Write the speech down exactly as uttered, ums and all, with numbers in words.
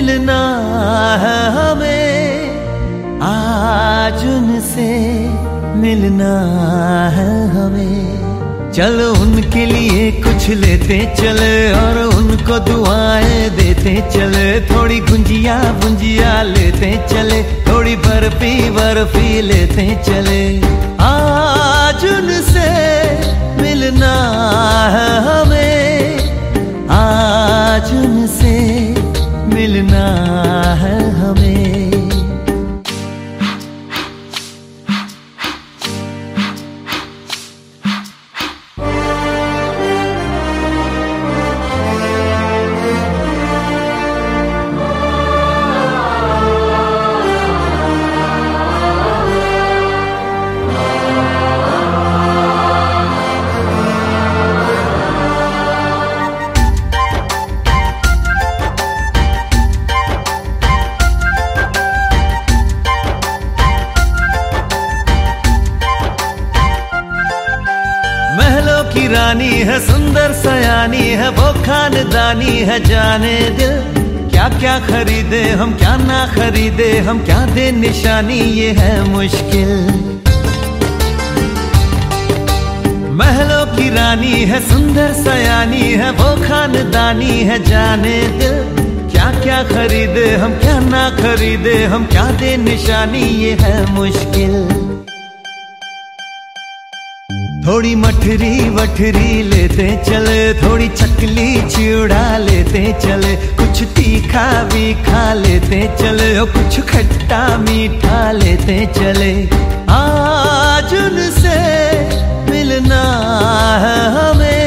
मिलना है हमें, आज उनसे मिलना है हमें। चलो उनके लिए कुछ लेते चले और उनको दुआएं देते चले। थोड़ी गुंजिया गुंजिया लेते चले, थोड़ी बर्फी बर्फी लेते चले। आज उनसे मिलना है हमें, आज उनसे मिलना है हमें। महलों की रानी है, सुंदर सयानी है, वो खानदानी है जाने दिल। क्या क्या खरीदे हम, क्या ना खरीदे हम, क्या दे निशानी, ये है मुश्किल। महलों की रानी है, सुंदर सयानी है, वो खानदानी है जाने दिल। क्या क्या खरीदे हम, क्या ना खरीदे हम, क्या दे निशानी, ये है मुश्किल। थोड़ी मठरी वठरी लेते चले, थोड़ी चकली चिड़ा लेते चले। कुछ तीखा भी खा लेते चले और कुछ खट्टा मीठा लेते चले। आज उनसे मिलना है हमें,